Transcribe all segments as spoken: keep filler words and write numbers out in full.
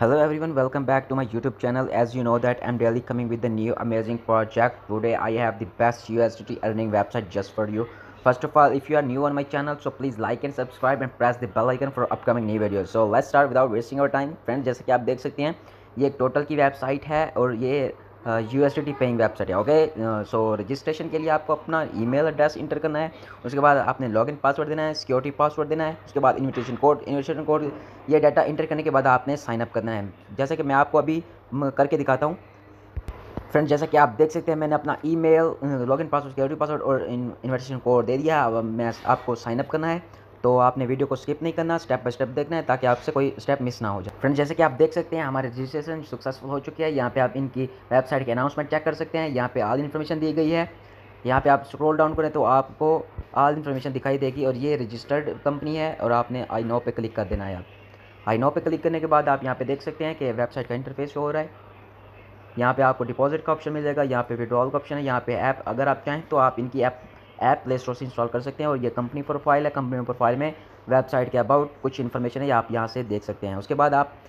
Hello everyone, welcome back to my YouTube channel. As you know that I'm daily coming with the new amazing project. Today I have the best U S D T earning website just for you. First of all, if you are new on my channel, so please like and subscribe and press the bell icon for upcoming new videos. So let's start without wasting our time. Friends, जैसे कि आप देख सकते हैं ये एक total की website है और ये U S D T paying website है। ओके, सो रजिस्ट्रेशन के लिए आपको अपना ईमेल एड्रेस इंटर करना है। उसके बाद आपने लॉगिन पासवर्ड देना है, सिक्योरिटी पासवर्ड देना है। उसके बाद इन्विटेशन कोड इन्विटेशन कोड ये डाटा इंटर करने के बाद आपने साइन अप करना है। जैसे कि मैं आपको अभी करके दिखाता हूँ। फ्रेंड्स, जैसा कि आप देख सकते हैं मैंने अपना email, login password, security password और इन्विटेशन कोड दे दिया। अब मैं आपको साइन अप करना है, तो आपने वीडियो को स्किप नहीं करना, स्टेप बाय स्टेप देखना है ताकि आपसे कोई स्टेप मिस ना हो जाए। फ्रेंड्स, जैसे कि आप देख सकते हैं हमारे रजिस्ट्रेशन सक्सेसफुल हो चुकी है। यहाँ पे आप इनकी वेबसाइट की अनाउंसमेंट चेक कर सकते हैं। यहाँ पे ऑल इन्फॉर्मेशन दी गई है। यहाँ पे आप स्क्रॉल डाउन करें तो आपको ऑल इन्फॉर्मेशन दिखाई देगी और ये रजिस्टर्ड कंपनी है और आपने आई नो पे क्लिक कर देना है। आप आई नो पे क्लिक करने के बाद आप यहाँ पे देख सकते हैं कि वेबसाइट का इंटरफेस हो रहा है। यहाँ पे आपको डिपॉजिट का ऑप्शन मिल जाएगा, यहाँ पे विड्रॉल का ऑप्शन है, यहाँ पे ऐप अगर आप चाहें तो आप इनकी ऐप ऐप प्ले स्टोर से इंस्टॉल कर सकते हैं। और ये कंपनी प्रोफाइल है, कंपनी प्रोफाइल में वेबसाइट के अबाउट कुछ इन्फॉर्मेशन है, आप यहाँ से देख सकते हैं। उसके बाद आप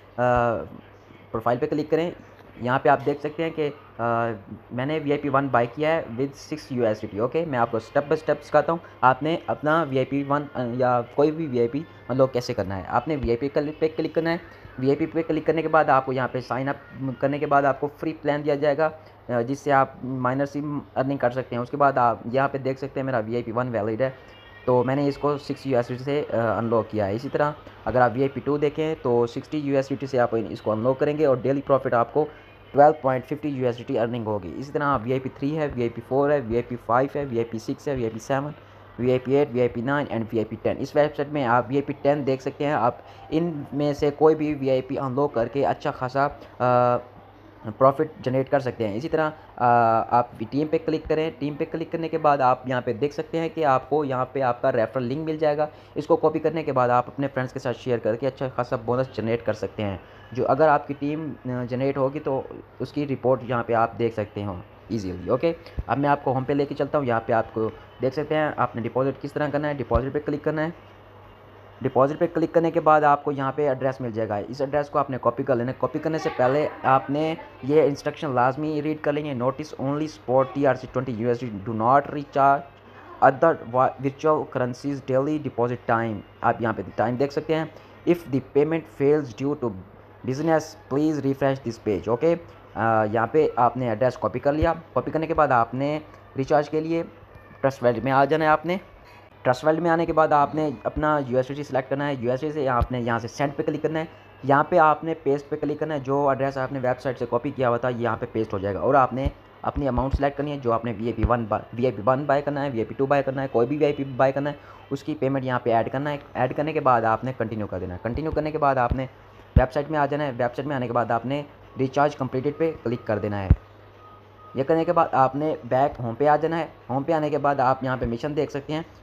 प्रोफाइल पे क्लिक करें। यहाँ पे आप देख सकते हैं कि आ, मैंने V I P one buy किया है with six U S D T. Okay, मैं आपको स्टेप बाय स्टेप सिखाता हूँ। आपने अपना वी आई पी वन या कोई भी वी आई पी मतलब कैसे करना है। आपने वी आई पी पे क्लिक करना है। वी आई पी पे क्लिक करने के बाद आपको यहाँ पे साइन अप करने के बाद आपको फ्री प्लान दिया जाएगा जिससे आप माइनर सी अर्निंग कर सकते हैं। उसके बाद आप यहाँ पे देख सकते हैं मेरा V I P one valid है, तो मैंने इसको six U S D T से अनलॉक किया है। इसी तरह अगर आप वी आई पी टू देखें तो sixty U S D T से आप इसको अनलॉक करेंगे और डेली प्रॉफिट आपको twelve point fifty U S D T earning होगी। इसी तरह वी आई पी थ्री है, वी आई पी फोर है, वी आई पी फाइव है, वी आई पी सिक्स है, V I P seven, V I P eight, V I P nine and V I P ten. इस website में आप we I P ten देख सकते हैं। आप इनमें से कोई भी वी आई पी अनलॉक करके अच्छा खासा प्रॉफिट जनरेट कर सकते हैं। इसी तरह आ, आप टीम पे क्लिक करें। टीम पे क्लिक करने के बाद आप यहाँ पे देख सकते हैं कि आपको यहाँ पे आपका रेफरल लिंक मिल जाएगा। इसको कॉपी करने के बाद आप अपने फ्रेंड्स के साथ शेयर करके अच्छा खासा बोनस जनरेट कर सकते हैं। जो अगर आपकी टीम जनरेट होगी तो उसकी रिपोर्ट यहाँ पे आप देख सकते हो ईजीली। ओके, अब मैं आपको होम पे लेके चलता हूँ। यहाँ पे आपको देख सकते हैं आपने डिपॉजिट किस तरह करना है। डिपॉजिट पे क्लिक करना है। डिपॉजिट पे क्लिक करने के बाद आपको यहाँ पे एड्रेस मिल जाएगा। इस एड्रेस को आपने कॉपी कर लेना है। कॉपी करने से पहले आपने ये इंस्ट्रक्शन लाजमी रीड कर लेंगे। Notice only spot T R C twenty U S D do not recharge other virtual currencies daily deposit time. आप यहाँ पे टाइम देख सकते हैं। If the payment fails due to business please refresh this page. Okay, यहाँ पे आपने address copy कर लिया। कॉपी करने के बाद आपने रिचार्ज के लिए ट्रस्ट वैलेट में आ जाना है। आपने ट्रस्ट वैलेट में आने के बाद आपने अपना U S D T select करना है। यू एस डी टी से आपने यहाँ से सेंड पे क्लिक करना है। यहाँ पे आपने पेस्ट पे क्लिक करना है। जो एड्रेस आपने वेबसाइट से कॉपी किया हुआ था यहाँ पे पेस्ट हो जाएगा। और आपने अपनी अमाउंट सेलेक्ट करनी है जो आपने V I P one V I P one buy करना है, V I P two buy करना है, कोई भी वी आई पी बाय करना है, उसकी पेमेंट यहाँ पे ऐड करना है। ऐड करने के बाद आपने कंटिन्यू कर देना है। कंटिन्यू करने के बाद आपने वेबसाइट में आ जाना है। वेबसाइट में आने के बाद आपने रिचार्ज कंप्लीटेड पे क्लिक कर देना है। ये करने के बाद आपने बैक होम पे आ जाना है। होम पे आने के बाद आप यहाँ पे मिशन देख सकते हैं।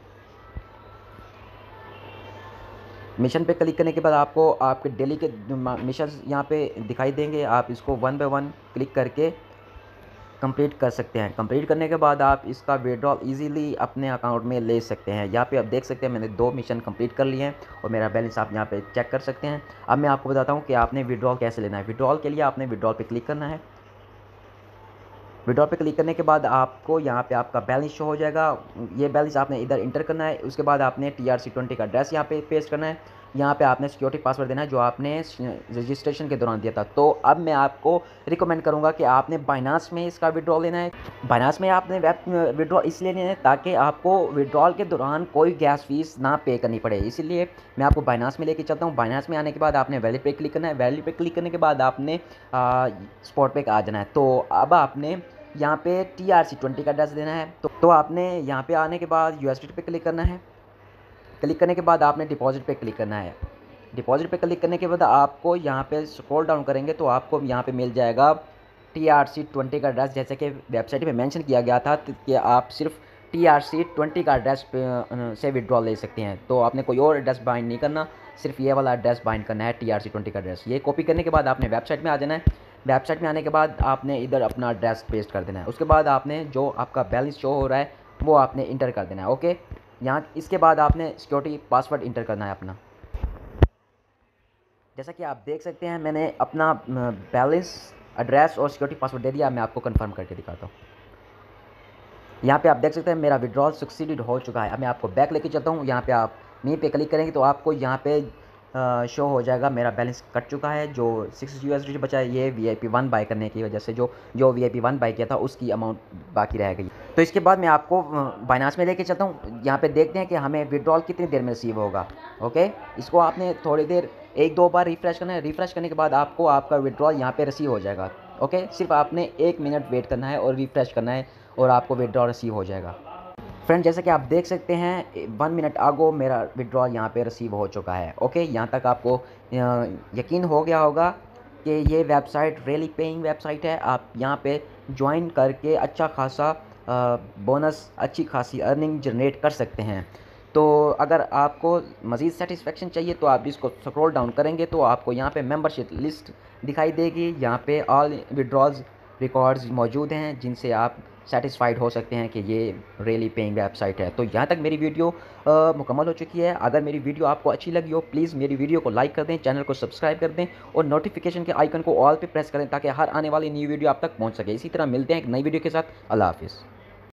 मिशन पे क्लिक करने के बाद आपको आपके डेली के मिशन यहाँ पे दिखाई देंगे। आप इसको वन बाय वन क्लिक करके कंप्लीट कर सकते हैं। कंप्लीट करने के बाद आप इसका विड्रॉल इजीली अपने अकाउंट में ले सकते हैं। यहाँ पे आप देख सकते हैं मैंने दो मिशन कंप्लीट कर लिए हैं और मेरा बैलेंस आप यहाँ पे चेक कर सकते हैं। अब मैं आपको बताता हूँ कि आपने विड्रॉल कैसे लेना है। विड्रॉल के लिए आपने विड्रॉल पे क्लिक करना है। विड्रॉल पे क्लिक करने के बाद आपको यहाँ पे आपका बैलेंस शो हो जाएगा। ये बैलेंस आपने इधर इंटर करना है। उसके बाद आपने टी आर सी ट्वेंटी का एड्रेस यहाँ पे पेस्ट करना है। यहाँ पे आपने सिक्योरिटी पासवर्ड देना है जो आपने रजिस्ट्रेशन के दौरान दिया था। तो अब मैं आपको रिकमेंड करूँगा कि आपने बाइनांस में इसका विड्रॉल लेना है। बाइनांस में आपने वेब विड्रॉल इसलिए लेना है ताकि आपको विड्रॉल के दौरान कोई गैस फीस ना पे करनी पड़े, इसीलिए मैं आपको बाइनांस में लेके चलता हूँ। बाइनांस में आने के बाद आपने वैलेट पे क्लिक करना है। वैलेट पे क्लिक करने के बाद आपने स्पॉट पे आ जाना है। तो अब आपने यहाँ पे टी आर सी ट्वेंटी का एड्रेस देना है। तो, तो आपने यहाँ पे आने के बाद यू एस डी टी पे क्लिक करना है। क्लिक करने के बाद आपने डिपॉजिट पे क्लिक करना है। डिपॉजिट पे क्लिक करने के बाद आपको यहाँ पे स्क्रॉल डाउन करेंगे तो आपको यहाँ पे मिल जाएगा टी आर सी ट्वेंटी का एड्रेस। जैसे कि वेबसाइट पे मेंशन किया गया था कि आप सिर्फ टी आर सी ट्वेंटी का एड्रेस से विड्रॉल ले सकते हैं। तो आपने कोई और एड्रेस बाइंड नहीं करना, सिर्फ ये वाला एड्रेस बाइंड करना है टी आर सी ट्वेंटी का एड्रेस। ये कॉपी करने के बाद आपने वेबसाइट में आ जाना है। वेबसाइट में आने के बाद आपने इधर अपना एड्रेस पेस्ट कर देना है। उसके बाद आपने जो आपका बैलेंस शो हो रहा है वो आपने इंटर कर देना है। ओके, यहाँ इसके बाद आपने सिक्योरिटी पासवर्ड इंटर करना है अपना। जैसा कि आप देख सकते हैं मैंने अपना बैलेंस, एड्रेस और सिक्योरिटी पासवर्ड दे दिया। मैं आपको कंफर्म करके दिखाता हूँ। यहाँ पे आप देख सकते हैं मेरा विड्रॉल सक्सीडेड हो चुका है। अब मैं आपको बैक लेके चलता हूँ। यहाँ पे आप मी पे क्लिक करेंगे तो आपको यहाँ पे शो हो जाएगा मेरा बैलेंस कट चुका है। जो सिक्स यू एस डी बचा है ये V I P one buy करने की वजह से जो जो V I P one buy किया था उसकी अमाउंट बाकी रह गई। तो इसके बाद मैं आपको बाइनांस में लेके चलता हूँ। यहाँ पे देखते हैं कि हमें विड्रॉल कितनी देर में रिसीव होगा। ओके, इसको आपने थोड़ी देर एक दो बार रिफ़्रेश करना है। रिफ़्रेश करने के बाद आपको आपका विड्रॉल यहाँ पे रिसीव हो जाएगा। ओके, सिर्फ आपने एक मिनट वेट करना है और रिफ़्रेश करना है और आपको विड्रॉल रिसीव हो जाएगा। फ्रेंड, जैसे कि आप देख सकते हैं वन मिनट आगो मेरा विड्रॉल यहाँ पे रिसीव हो चुका है। ओके, यहाँ तक आपको यकीन हो गया होगा कि ये वेबसाइट रियली पेइंग वेबसाइट है। आप यहाँ पे ज्वाइन करके अच्छा खासा बोनस, अच्छी खासी अर्निंग जनरेट कर सकते हैं। तो अगर आपको मज़ीद सेटिस्फेक्शन चाहिए तो आप इसको स्क्रॉल डाउन करेंगे तो आपको यहाँ पे मेंबरशिप लिस्ट दिखाई देगी। यहाँ पे ऑल विड्रॉल्स रिकॉर्ड्स मौजूद हैं जिनसे आप सेटिस्फाइड हो सकते हैं कि ये रियली पेइंग वेबसाइट है। तो यहाँ तक मेरी वीडियो आ, मुकम्मल हो चुकी है। अगर मेरी वीडियो आपको अच्छी लगी हो प्लीज़ मेरी वीडियो को लाइक कर दें, चैनल को सब्सक्राइब कर दें और नोटिफिकेशन के आइकन को ऑल पे प्रेस करें ताकि हर आने वाली न्यू वीडियो आप तक पहुँच सके। इसी तरह मिलते हैं एक नई वीडियो के साथ। अल्लाह हाफिज़।